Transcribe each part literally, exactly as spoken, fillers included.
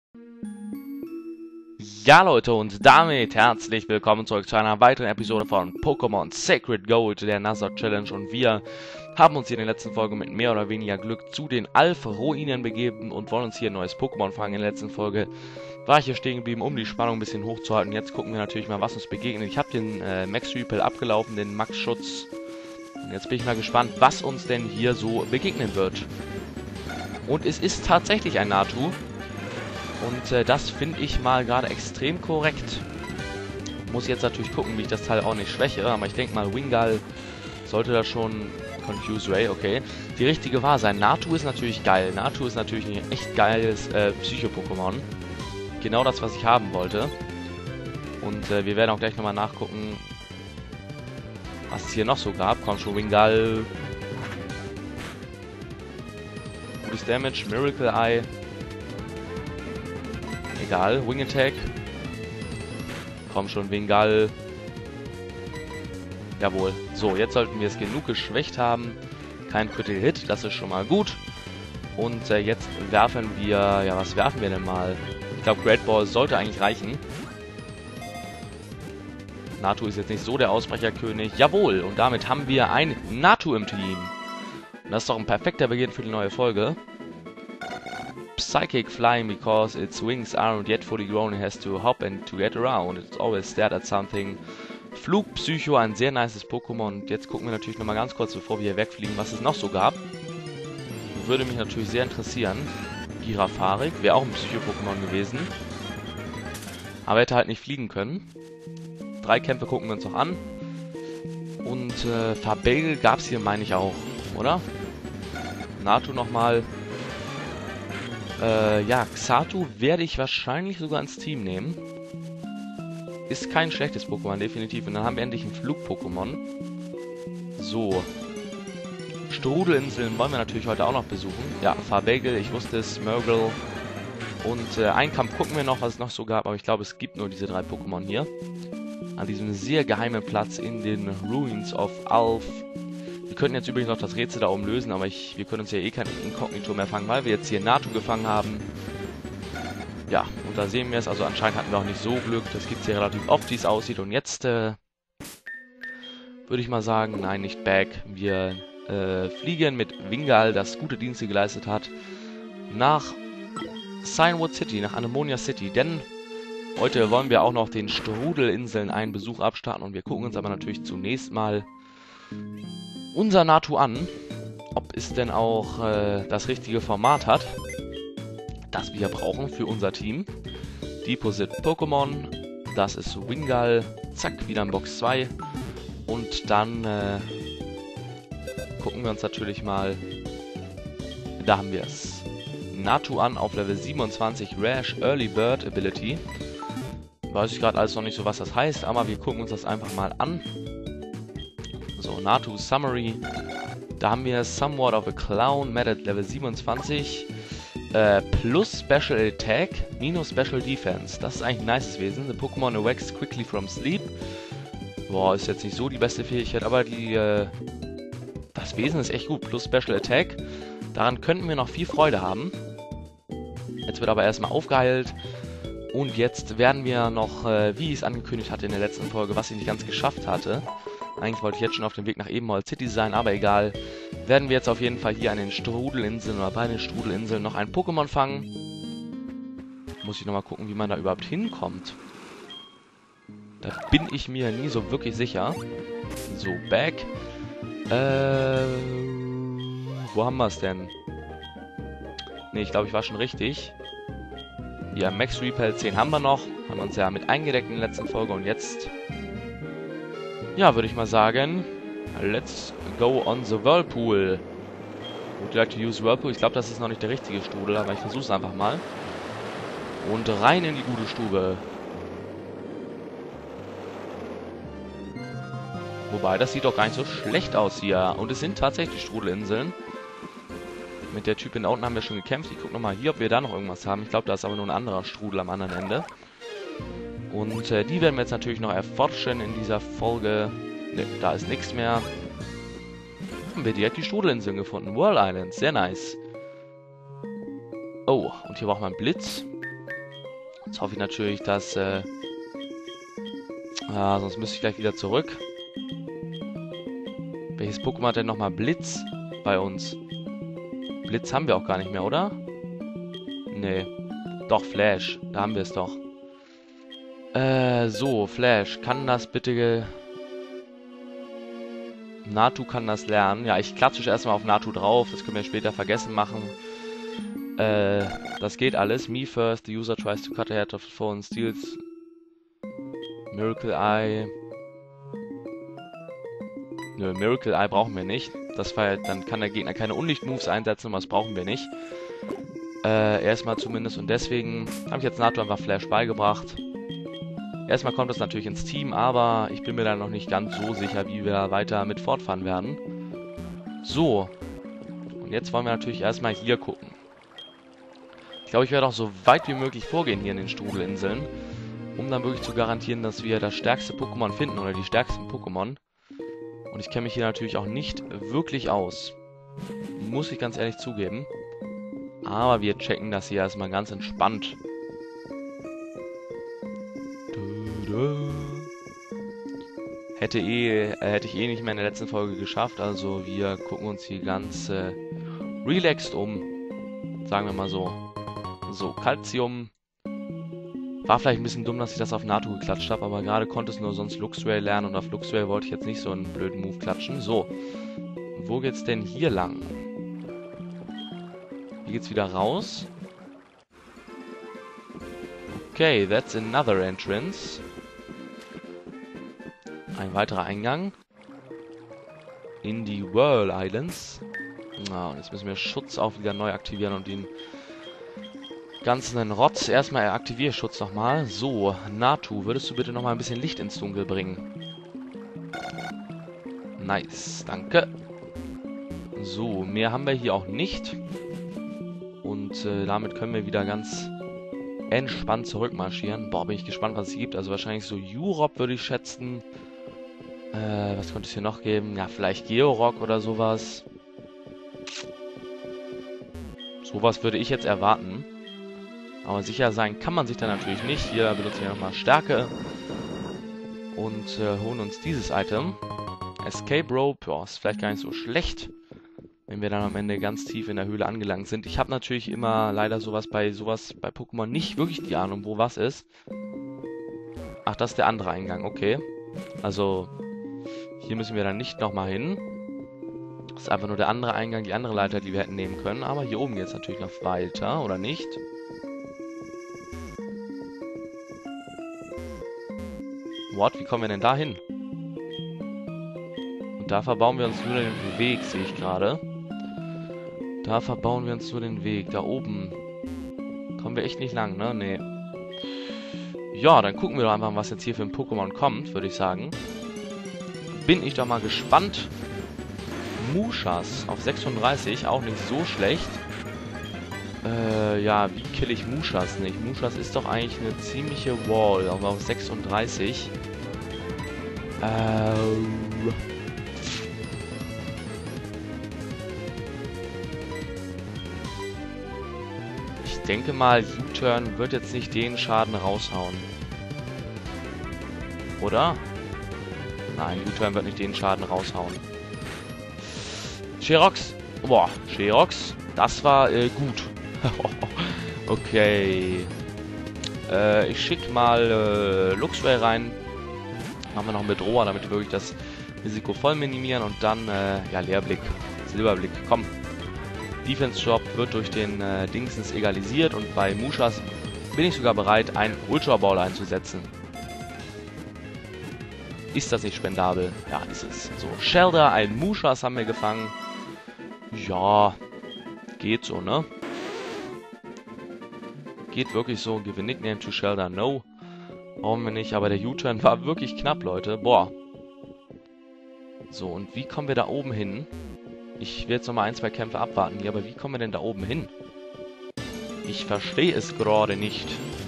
Ja Leute, und damit herzlich willkommen zurück zu einer weiteren Episode von Pokémon Sacred Gold, der Nuzlocke Challenge, und wir haben uns hier in der letzten Folge mit mehr oder weniger Glück zu den Alph-Ruinen begeben und wollen uns hier ein neues Pokémon fangen. In der letzten Folge war ich hier stehen geblieben, um die Spannung ein bisschen hochzuhalten. Jetzt gucken wir natürlich mal, was uns begegnet. Ich habe den äh, Max Repel abgelaufen, den Max Schutz. Und jetzt bin ich mal gespannt, was uns denn hier so begegnen wird. Und es ist tatsächlich ein Natu. Und äh, das finde ich mal gerade extrem korrekt. Muss jetzt natürlich gucken, wie ich das Teil auch nicht schwäche. Aber ich denke mal, Wingull sollte da schon... Confuse Ray, okay. Die richtige wahr sein. Natu ist natürlich geil. Natu ist natürlich ein echt geiles äh, Psycho-Pokémon. Genau das, was ich haben wollte. Und äh, wir werden auch gleich nochmal nachgucken, was es hier noch so gab. Komm schon, Wingull. Gutes Damage. Miracle Eye. Egal, Wing Attack. Komm schon, Wingull. Jawohl. So, jetzt sollten wir es genug geschwächt haben. Kein Critical Hit, das ist schon mal gut. Und äh, jetzt werfen wir... Ja, was werfen wir denn mal? Ich glaube, Great Ball sollte eigentlich reichen. Natu ist jetzt nicht so der Ausbrecherkönig. Jawohl, und damit haben wir ein Natu im Team. Und das ist doch ein perfekter Beginn für die neue Folge. Psychic flying because its wings aren't yet fully grown and has to hop and to get around. It's always stared at something. Flugpsycho, ein sehr nices Pokémon. Und jetzt gucken wir natürlich nochmal ganz kurz, bevor wir hier wegfliegen, was es noch so gab. Würde mich natürlich sehr interessieren. Girafarik wäre auch ein Psycho-Pokémon gewesen. Aber hätte halt nicht fliegen können. Drei Kämpfe gucken wir uns noch an. Und äh, Fabel gab es hier, meine ich, auch, oder? Natu nochmal. Äh, ja, Xatu werde ich wahrscheinlich sogar ins Team nehmen. Ist kein schlechtes Pokémon, definitiv. Und dann haben wir endlich ein Flug-Pokémon. So. Strudelinseln wollen wir natürlich heute auch noch besuchen. Ja, Farbagel, ich wusste es, Murgle. Und äh, einen Kampf gucken wir noch, was es noch so gab. Aber ich glaube, es gibt nur diese drei Pokémon hier. An diesem sehr geheimen Platz in den Ruins of Alph. Wir könnten jetzt übrigens noch das Rätsel da oben lösen, aber ich, wir können uns ja eh kein Inkognito mehr fangen, weil wir jetzt hier Natu gefangen haben. Ja, und da sehen wir es. Also anscheinend hatten wir auch nicht so Glück. Das gibt es hier relativ oft, wie es aussieht. Und jetzt äh, würde ich mal sagen, nein, nicht back. Wir äh, fliegen mit Wingull, das gute Dienste geleistet hat, nach Cianwood City, nach Anemonia City. Denn heute wollen wir auch noch den Strudelinseln einen Besuch abstarten. Und wir gucken uns aber natürlich zunächst mal unser Natu an, ob es denn auch äh, das richtige Format hat, das wir brauchen für unser Team. Deposit Pokémon, das ist Wingull, zack, wieder in Box zwei. Und dann äh, gucken wir uns natürlich mal, da haben wir es, Natu an auf Level siebenundzwanzig, Rash Early Bird Ability. Weiß ich gerade alles noch nicht so, was das heißt, aber wir gucken uns das einfach mal an. So, Natu Summary. Da haben wir Somewhat of a Clown, Method Level siebenundzwanzig. Äh, plus Special Attack, minus Special Defense. Das ist eigentlich ein nices Wesen. The Pokémon awakes quickly from sleep. Boah, ist jetzt nicht so die beste Fähigkeit, aber die, äh, das Wesen ist echt gut. Plus Special Attack. Daran könnten wir noch viel Freude haben. Jetzt wird aber erstmal aufgeheilt. Und jetzt werden wir noch, äh, wie ich es angekündigt hatte in der letzten Folge, was ich nicht ganz geschafft hatte. Eigentlich wollte ich jetzt schon auf dem Weg nach Ebenholz City sein, aber egal. Werden wir jetzt auf jeden Fall hier an den Strudelinseln oder bei den Strudelinseln noch ein Pokémon fangen. Muss ich nochmal gucken, wie man da überhaupt hinkommt. Da bin ich mir nie so wirklich sicher. So, back. Äh, wo haben wir es denn? Ne, ich glaube, ich war schon richtig. Ja, Max Repel zehn haben wir noch. Haben wir uns ja mit eingedeckt in der letzten Folge und jetzt... Ja, würde ich mal sagen, let's go on the Whirlpool. Would you like to use Whirlpool? Ich glaube, das ist noch nicht der richtige Strudel, aber ich versuche es einfach mal. Und rein in die gute Stube. Wobei, das sieht doch gar nicht so schlecht aus hier. Und es sind tatsächlich Strudelinseln. Mit der Typin da unten haben wir schon gekämpft. Ich gucke nochmal hier, ob wir da noch irgendwas haben. Ich glaube, da ist aber nur ein anderer Strudel am anderen Ende. Und äh, die werden wir jetzt natürlich noch erforschen in dieser Folge. Ne, da ist nichts mehr. Haben wir direkt die Strudelinseln gefunden. Whirl Islands, sehr nice. Oh, und hier braucht man Blitz. Jetzt hoffe ich natürlich, dass... Äh, ah, sonst müsste ich gleich wieder zurück. Welches Pokémon hat denn nochmal Blitz bei uns? Blitz haben wir auch gar nicht mehr, oder? Nee. Doch, Flash. Da haben wir es doch. Äh, so, Flash. Kann das bitte... Natu kann das lernen. Ja, ich klatsche erstmal auf Natu drauf. Das können wir später vergessen machen. Äh, das geht alles. Me first. The user tries to cut the head of the foe and steals... Miracle Eye. Nö, Miracle Eye brauchen wir nicht. Das war, dann kann der Gegner keine Unlicht-Moves einsetzen, und das brauchen wir nicht. Äh, erstmal zumindest. Und deswegen habe ich jetzt Natu einfach Flash beigebracht. Erstmal kommt es natürlich ins Team, aber ich bin mir da noch nicht ganz so sicher, wie wir da weiter mit fortfahren werden. So. Und jetzt wollen wir natürlich erstmal hier gucken. Ich glaube, ich werde auch so weit wie möglich vorgehen hier in den Strudelinseln, um dann wirklich zu garantieren, dass wir das stärkste Pokémon finden oder die stärksten Pokémon. Und ich kenne mich hier natürlich auch nicht wirklich aus. Muss ich ganz ehrlich zugeben. Aber wir checken das hier erstmal ganz entspannt. Hätte, eh, äh, hätte ich eh nicht mehr in der letzten Folge geschafft. Also wir gucken uns hier ganz äh, relaxed um. Sagen wir mal so. So, Calcium. War vielleicht ein bisschen dumm, dass ich das auf Natu geklatscht habe, aber gerade konnte es nur sonst Luxray lernen und auf Luxray wollte ich jetzt nicht so einen blöden Move klatschen. So, wo geht's denn hier lang? Hier geht's wieder raus. Okay, that's another entrance. Ein weiterer Eingang. In die Whirl Islands. Na, und jetzt müssen wir Schutz auch wieder neu aktivieren und den ganzen Rotz. Erstmal aktiviere Schutz nochmal. So, Natu, würdest du bitte nochmal ein bisschen Licht ins Dunkel bringen? Nice, danke. So, mehr haben wir hier auch nicht. Und äh, damit können wir wieder ganz entspannt zurückmarschieren. Boah, bin ich gespannt, was es gibt. Also wahrscheinlich so Jurop würde ich schätzen. Äh, was könnte es hier noch geben? Ja, vielleicht Georock oder sowas. Sowas würde ich jetzt erwarten. Aber sicher sein kann man sich da natürlich nicht. Hier benutzen wir nochmal Stärke. Und äh, holen uns dieses Item. Escape Rope. Boah, ist vielleicht gar nicht so schlecht, wenn wir dann am Ende ganz tief in der Höhle angelangt sind. Ich habe natürlich immer leider sowas bei sowas bei Pokémon nicht wirklich die Ahnung, wo was ist. Ach, das ist der andere Eingang. Okay. Also, hier müssen wir dann nicht nochmal hin. Das ist einfach nur der andere Eingang, die andere Leiter, die wir hätten nehmen können. Aber hier oben geht es natürlich noch weiter, oder nicht? What? Wie kommen wir denn da hin? Und da verbauen wir uns nur den Weg, sehe ich gerade. Da verbauen wir uns nur den Weg. Da oben kommen wir echt nicht lang, ne? Nee. Ja, dann gucken wir doch einfach, was jetzt hier für ein Pokémon kommt, würde ich sagen. Bin ich doch mal gespannt. Mushas auf sechsunddreißig, auch nicht so schlecht. Äh, ja, wie kill ich Mushas nicht? Mushas ist doch eigentlich eine ziemliche Wall, aber auf sechsunddreißig. Äh... Ich denke mal, U-Turn wird jetzt nicht den Schaden raushauen. Oder? Nein, U-Turn wird nicht den Schaden raushauen. Sherox. Boah, Sherox. Das war äh, gut. Okay. Äh, ich schicke mal äh, Luxray rein. Machen wir noch einen Bedroher, damit wir wirklich das Risiko voll minimieren. Und dann, äh, ja, Leerblick. Silberblick. Komm. Defense Drop wird durch den äh, Dingsens egalisiert. Und bei Mushas bin ich sogar bereit, einen Ultra Ball einzusetzen. Ist das nicht spendabel? Ja, ist es. So, Shelder, ein Mushas haben wir gefangen. Ja, geht so, ne? Geht wirklich so. Give a nickname to Shelder. No. Brauchen wir nicht. Aber der U-Turn war wirklich knapp, Leute. Boah. So, und wie kommen wir da oben hin? Ich will jetzt nochmal ein, zwei Kämpfe abwarten hier. Aber wie kommen wir denn da oben hin? Ich verstehe es gerade nicht.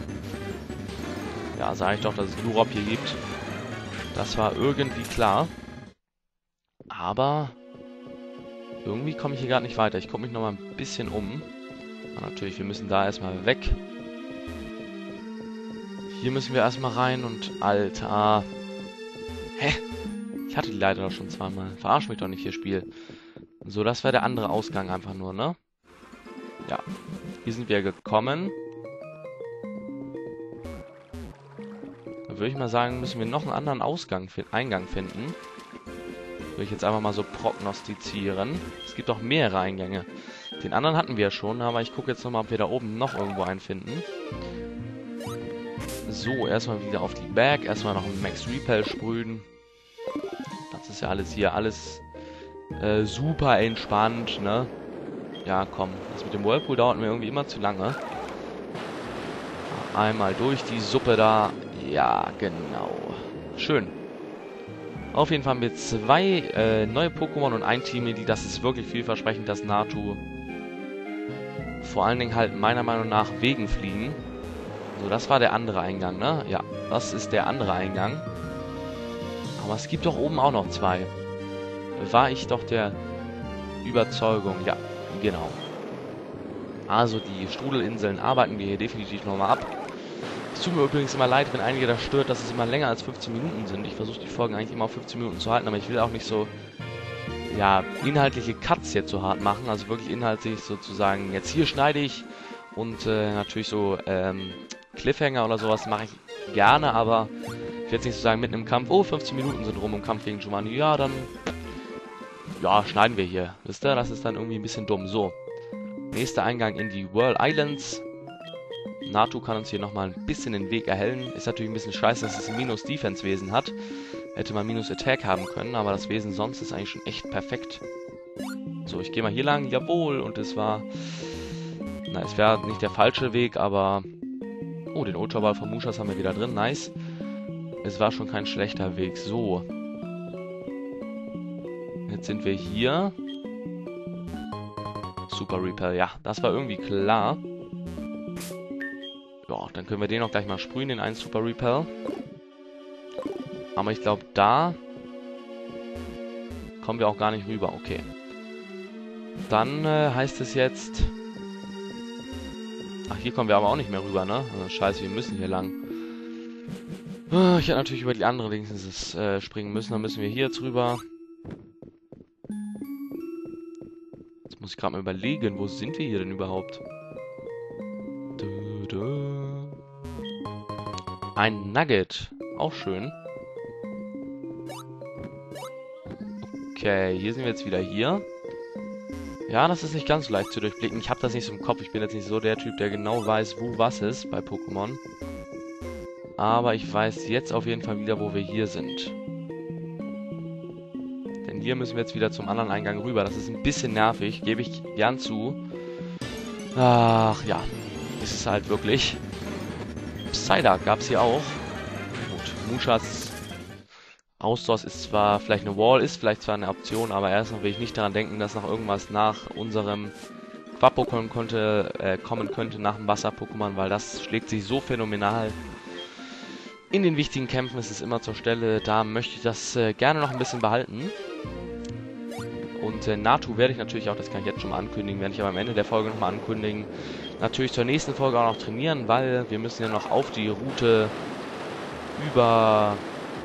Ja, sage ich doch, dass es Jurop hier gibt. Das war irgendwie klar. Aber irgendwie komme ich hier gerade nicht weiter. Ich gucke mich noch mal ein bisschen um. Aber natürlich, wir müssen da erstmal weg. Hier müssen wir erstmal rein und... Alter... Hä? Ich hatte die leider doch schon zweimal. Verarsch mich doch nicht, hier Spiel. So, das wäre der andere Ausgang einfach nur, ne? Ja. Hier sind wir gekommen. Da würde ich mal sagen, müssen wir noch einen anderen Ausgang, Eingang finden. Würde ich jetzt einfach mal so prognostizieren. Es gibt auch mehrere Eingänge. Den anderen hatten wir ja schon, aber ich gucke jetzt nochmal, ob wir da oben noch irgendwo einen finden. So, erstmal wieder auf die Berg. Erstmal noch einen Max Repel sprühen. Das ist ja alles hier, alles äh, super entspannt, ne? Ja, komm. Das mit dem Whirlpool dauert mir irgendwie immer zu lange. Einmal durch die Suppe da. Ja, genau. Schön. Auf jeden Fall haben wir zwei äh, neue Pokémon und ein Team-Mitglied. Das ist wirklich vielversprechend, das Natu. Vor allen Dingen halt meiner Meinung nach wegen Fliegen. So, das war der andere Eingang, ne? Ja, das ist der andere Eingang. Aber es gibt doch oben auch noch zwei. War ich doch der Überzeugung. Ja, genau. Also die Strudelinseln arbeiten wir hier definitiv nochmal ab. Es tut mir übrigens immer leid, wenn einige das stört, dass es immer länger als fünfzehn Minuten sind. Ich versuche die Folgen eigentlich immer auf fünfzehn Minuten zu halten, aber ich will auch nicht so, ja, inhaltliche Cuts jetzt so hart machen. Also wirklich inhaltlich sozusagen, jetzt hier schneide ich und äh, natürlich so ähm, Cliffhanger oder sowas mache ich gerne, aber ich will jetzt nicht so sagen, mitten im Kampf, oh, fünfzehn Minuten sind rum im Kampf gegen Giovanni. Ja, dann, ja, schneiden wir hier. Wisst ihr, das ist dann irgendwie ein bisschen dumm. So, nächster Eingang in die Whirl Islands. Natu kann uns hier nochmal ein bisschen den Weg erhellen. Ist natürlich ein bisschen scheiße, dass es ein Minus-Defense-Wesen hat. Hätte man Minus-Attack haben können, aber das Wesen sonst ist eigentlich schon echt perfekt. So, ich gehe mal hier lang. Jawohl, und es war... Na, es wäre nicht der falsche Weg, aber... Oh, den Ultra-Ball von Mushas haben wir wieder drin. Nice. Es war schon kein schlechter Weg. So. Jetzt sind wir hier. Super Repel. Ja, das war irgendwie klar. Ja, dann können wir den auch gleich mal sprühen, den einen Super Repel. Aber ich glaube, da kommen wir auch gar nicht rüber. Okay. Dann äh, heißt es jetzt... Ach, hier kommen wir aber auch nicht mehr rüber, ne? Also, scheiße, wir müssen hier lang. Ah, ich hätte natürlich über die andere Dings äh, springen müssen. Dann müssen wir hier jetzt rüber. Jetzt muss ich gerade mal überlegen, wo sind wir hier denn überhaupt? Du, du. Ein Nugget. Auch schön. Okay, hier sind wir jetzt wieder hier. Ja, das ist nicht ganz so leicht zu durchblicken. Ich habe das nicht so im Kopf. Ich bin jetzt nicht so der Typ, der genau weiß, wo was ist bei Pokémon. Aber ich weiß jetzt auf jeden Fall wieder, wo wir hier sind. Denn hier müssen wir jetzt wieder zum anderen Eingang rüber. Das ist ein bisschen nervig, gebe ich gern zu. Ach ja, ist es halt wirklich. Psyduck gab es hier auch. Gut, Mushas Ausdauer ist zwar vielleicht eine Wall, ist vielleicht zwar eine Option, aber erstmal will ich nicht daran denken, dass noch irgendwas nach unserem Quapo-Pokémon konnte, äh, kommen könnte, nach dem Wasser-Pokémon, weil das schlägt sich so phänomenal. In den wichtigen Kämpfen ist es immer zur Stelle, da möchte ich das äh, gerne noch ein bisschen behalten. Und äh, Natu werde ich natürlich auch, das kann ich jetzt schon mal ankündigen, werde ich aber am Ende der Folge nochmal ankündigen, natürlich zur nächsten Folge auch noch trainieren, weil wir müssen ja noch auf die Route über...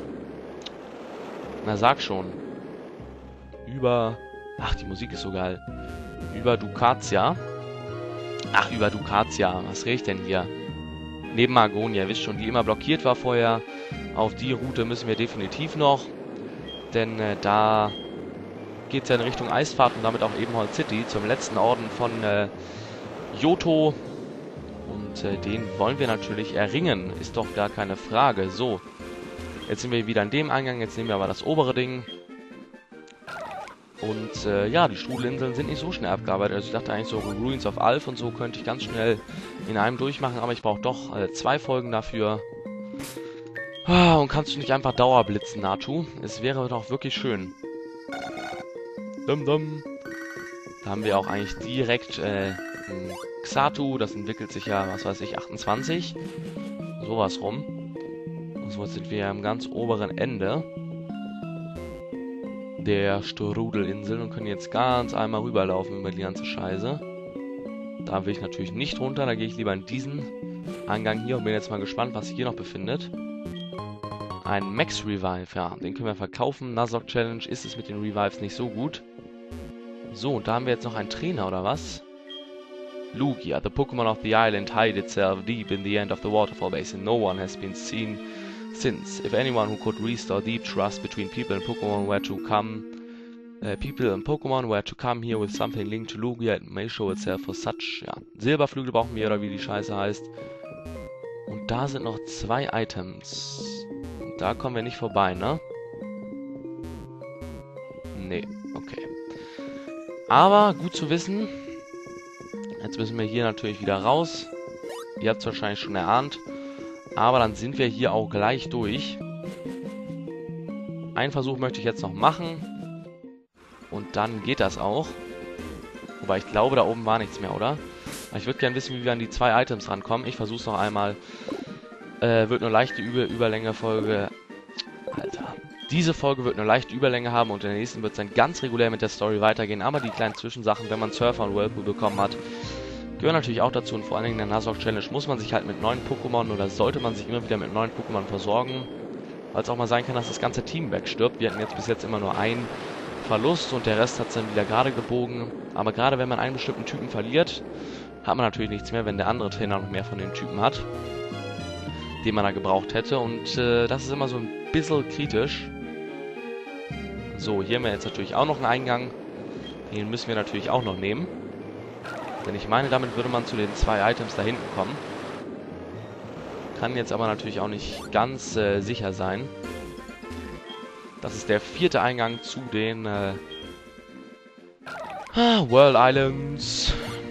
Na, sag schon. Über... Ach, die Musik ist so geil. Über Ducatia. Ach, über Ducatia. Was rede ich denn hier? Neben Margonia, ihr wisst schon, die immer blockiert war vorher. Auf die Route müssen wir definitiv noch. Denn äh, da geht es ja in Richtung Eisfahrt und damit auch Ebenholz City, zum letzten Orden von äh, Johto. Und äh, den wollen wir natürlich erringen. Ist doch gar keine Frage. So. Jetzt sind wir wieder in dem Eingang, jetzt nehmen wir aber das obere Ding. Und äh, ja, die Strudelinseln sind nicht so schnell abgearbeitet. Also ich dachte eigentlich so Ruins of Alph und so könnte ich ganz schnell in einem durchmachen, aber ich brauche doch äh, zwei Folgen dafür. Ah, und kannst du nicht einfach Dauerblitzen, Natu? Es wäre doch wirklich schön. Dum dum. Da haben wir auch eigentlich direkt äh, ein Xatu, das entwickelt sich ja, was weiß ich, achtundzwanzig. Sowas rum. So, jetzt sind wir am ganz oberen Ende der Strudelinsel und können jetzt ganz einmal rüberlaufen über die ganze Scheiße. Da will ich natürlich nicht runter, da gehe ich lieber in diesen Eingang hier und bin jetzt mal gespannt, was sich hier noch befindet. Ein Max Revive, ja, den können wir verkaufen. Nuzlocke Challenge ist es mit den Revives nicht so gut. So, und da haben wir jetzt noch einen Trainer, oder was? Lugia, the Pokémon of the island, hide itself deep in the end of the waterfall basin. No one has been seen since. If anyone who could restore deep trust between people and Pokémon were to come, uh, people and Pokémon were to come here with something linked to Lugia, it may show itself for such. Ja, Silberflügel brauchen wir, oder wie die Scheiße heißt. Und da sind noch zwei Items. Und da kommen wir nicht vorbei, ne? Nee, okay. Aber gut zu wissen. Jetzt müssen wir hier natürlich wieder raus. Ihr habt es wahrscheinlich schon erahnt. Aber dann sind wir hier auch gleich durch. Einen Versuch möchte ich jetzt noch machen. Und dann geht das auch. Wobei ich glaube, da oben war nichts mehr, oder? Aber ich würde gerne wissen, wie wir an die zwei Items rankommen. Ich versuche es noch einmal. Äh, wird nur leichte Über Überlänge Folge. Alter. Diese Folge wird eine leichte Überlänge haben und in der nächsten wird es dann ganz regulär mit der Story weitergehen. Aber die kleinen Zwischensachen, wenn man Surfer und Whirlpool bekommen hat, gehören natürlich auch dazu. Und vor allen Dingen in der Nuzlocke Challenge muss man sich halt mit neuen Pokémon oder sollte man sich immer wieder mit neuen Pokémon versorgen. Weil es auch mal sein kann, dass das ganze Team wegstirbt. Wir hatten jetzt bis jetzt immer nur einen Verlust und der Rest hat es dann wieder gerade gebogen. Aber gerade wenn man einen bestimmten Typen verliert, hat man natürlich nichts mehr, wenn der andere Trainer noch mehr von den Typen hat, den man da gebraucht hätte. Und äh, das ist immer so ein bisschen kritisch. So, hier haben wir jetzt natürlich auch noch einen Eingang. Den müssen wir natürlich auch noch nehmen. Denn ich meine, damit würde man zu den zwei Items da hinten kommen. Kann jetzt aber natürlich auch nicht ganz äh, sicher sein. Das ist der vierte Eingang zu den äh, World Islands.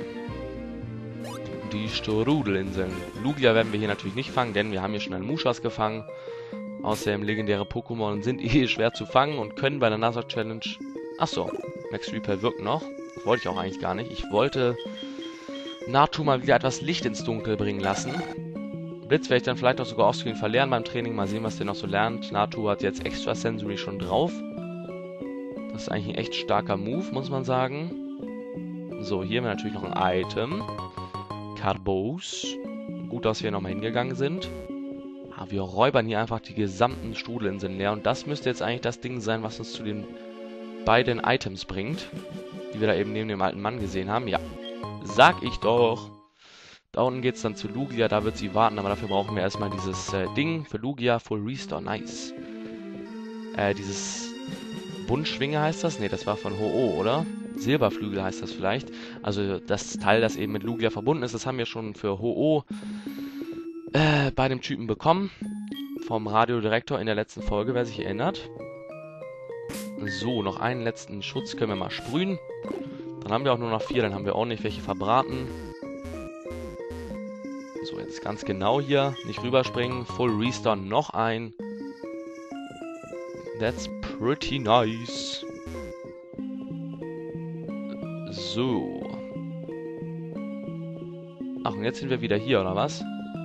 Die Strudelinseln. Lugia werden wir hier natürlich nicht fangen, denn wir haben hier schon einen Mushas gefangen. Außerdem legendäre Pokémon sind eh schwer zu fangen und können bei der Nuzlocke Challenge... Achso, Max Repel wirkt noch. Das wollte ich auch eigentlich gar nicht. Ich wollte Natu mal wieder etwas Licht ins Dunkel bringen lassen. Blitz werde ich dann vielleicht auch sogar offscreen verlernen beim Training. Mal sehen, was der noch so lernt. Natu hat jetzt Extra Sensory schon drauf. Das ist eigentlich ein echt starker Move, muss man sagen. So, hier haben wir natürlich noch ein Item. Carbos. Gut, dass wir nochmal hingegangen sind. Aber wir räubern hier einfach die gesamten Strudelinseln leer. Und das müsste jetzt eigentlich das Ding sein, was uns zu den beiden Items bringt. Die wir da eben neben dem alten Mann gesehen haben. Ja, sag ich doch. Da unten geht es dann zu Lugia. Da wird sie warten. Aber dafür brauchen wir erstmal dieses äh, Ding für Lugia. Full Restore. Nice. Äh, dieses Buntschwinge heißt das? Ne, das war von Ho-Oh, oder? Silberflügel heißt das vielleicht. Also das Teil, das eben mit Lugia verbunden ist, das haben wir schon für Ho-Oh äh, bei dem Typen bekommen. Vom Radiodirektor in der letzten Folge, wer sich erinnert. So, noch einen letzten Schutz können wir mal sprühen. Dann haben wir auch nur noch vier, dann haben wir ordentlich welche verbraten. So, jetzt ganz genau hier. Nicht rüberspringen. Full Restore noch ein. That's pretty nice. So. Ach, und jetzt sind wir wieder hier, oder was?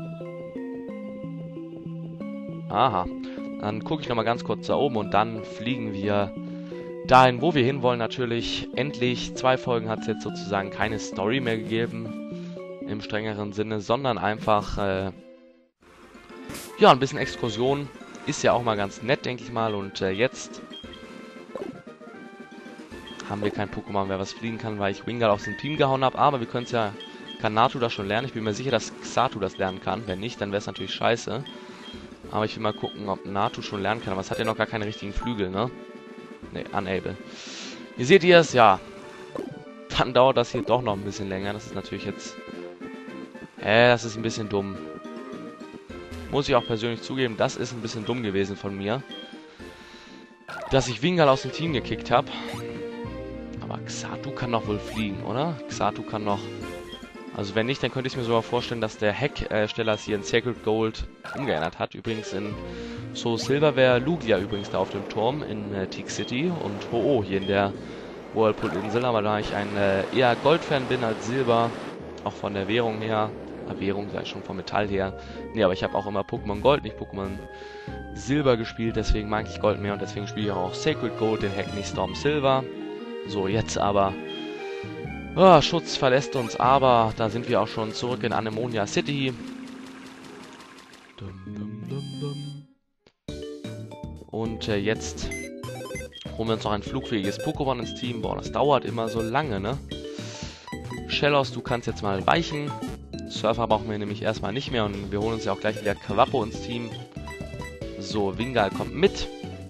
Aha. Dann gucke ich nochmal ganz kurz da oben und dann fliegen wir dahin, wo wir hinwollen natürlich. Endlich, zwei Folgen hat es jetzt sozusagen keine Story mehr gegeben, im strengeren Sinne, sondern einfach, äh, ja, ein bisschen Exkursion. Ist ja auch mal ganz nett, denke ich mal. Und äh, jetzt haben wir kein Pokémon mehr, was fliegen kann, weil ich Wingull aus dem Team gehauen habe. Aber wir können es ja, kann Natu das schon lernen. Ich bin mir sicher, dass Xatu das lernen kann. Wenn nicht, dann wäre es natürlich scheiße. Aber ich will mal gucken, ob Natu schon lernen kann. Aber es hat ja noch gar keine richtigen Flügel, ne? Ne, unable. Hier seht ihr es, ja. Dann dauert das hier doch noch ein bisschen länger. Das ist natürlich jetzt... Äh, das ist ein bisschen dumm. Muss ich auch persönlich zugeben, das ist ein bisschen dumm gewesen von mir. Dass ich Wingull aus dem Team gekickt habe. Aber Xatu kann doch wohl fliegen, oder? Xatu kann noch... Also wenn nicht, dann könnte ich mir sogar vorstellen, dass der Hack-Steller es hier in Sacred Gold umgeändert hat. Übrigens in Soul Silver wäre Lugia übrigens da auf dem Turm in äh, Teak City und Ho-Oh hier in der Whirlpool-Insel. Aber da ich ein äh, eher Gold-Fan bin als Silber, auch von der Währung her, äh, Währung sei schon vom Metall her. Nee, aber ich habe auch immer Pokémon Gold, nicht Pokémon Silber gespielt, deswegen mag ich Gold mehr und deswegen spiele ich auch Sacred Gold, den Hackney Storm Silver. So, jetzt aber... Oh, Schutz verlässt uns, aber da sind wir auch schon zurück in Anemonia City. Dum, dum, dum, dum. Und äh, jetzt holen wir uns noch ein flugfähiges Pokémon ins Team. Boah, das dauert immer so lange, ne? Shellos, du kannst jetzt mal weichen. Surfer brauchen wir nämlich erstmal nicht mehr und wir holen uns ja auch gleich wieder Quappo ins Team. So, Wingal kommt mit.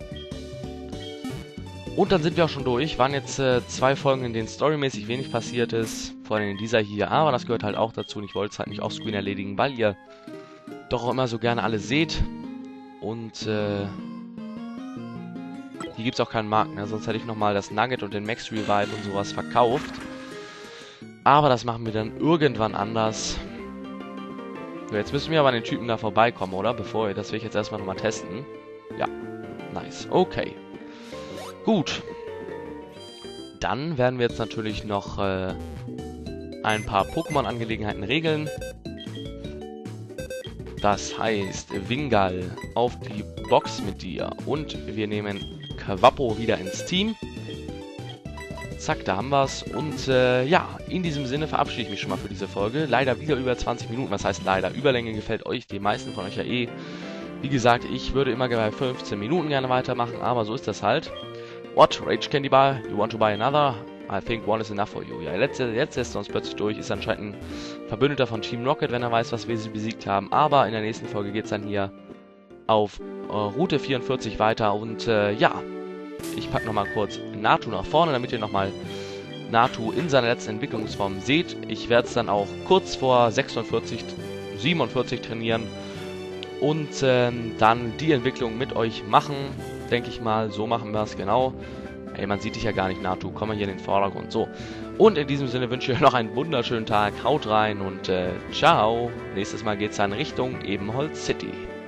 Und dann sind wir auch schon durch. Waren jetzt äh, zwei Folgen, in denen storymäßig wenig passiert ist. Vor allem in dieser hier. Aber das gehört halt auch dazu. Und ich wollte es halt nicht offscreen erledigen, weil ihr doch auch immer so gerne alle seht. Und äh, hier gibt es auch keinen Markt, ne? Sonst hätte ich nochmal das Nugget und den Max Revive und sowas verkauft. Aber das machen wir dann irgendwann anders. So, jetzt müssen wir aber an den Typen da vorbeikommen, oder? Bevor wir, das will ich jetzt erstmal nochmal testen. Ja, nice. Okay. Gut. Dann werden wir jetzt natürlich noch äh, ein paar Pokémon-Angelegenheiten regeln. Das heißt, Wingal auf die Box mit dir. Und wir nehmen Quappo wieder ins Team. Zack, da haben wir es. Und äh, ja, in diesem Sinne verabschiede ich mich schon mal für diese Folge. Leider wieder über zwanzig Minuten. Was heißt leider? Überlänge gefällt euch, die meisten von euch ja eh. Wie gesagt, ich würde immer bei fünfzehn Minuten gerne weitermachen, aber so ist das halt. What? Rage Candy Bar? You want to buy another? I think one is enough for you. Ja, jetzt, jetzt lässt er uns plötzlich durch. Ist anscheinend ein Verbündeter von Team Rocket, wenn er weiß, was wir sie besiegt haben. Aber in der nächsten Folge geht es dann hier auf äh, Route vierundvierzig weiter. Und äh, ja, ich packe nochmal kurz Natu nach vorne, damit ihr nochmal Natu in seiner letzten Entwicklungsform seht. Ich werde es dann auch kurz vor sechsundvierzig, siebenundvierzig trainieren und ähm, dann die Entwicklung mit euch machen. Denke ich mal, so machen wir es genau. Ey, man sieht dich ja gar nicht, Natu. Komm mal hier in den Vordergrund. So. Und in diesem Sinne wünsche ich euch noch einen wunderschönen Tag. Haut rein und äh, ciao. Nächstes Mal geht es dann Richtung Ebenholz City.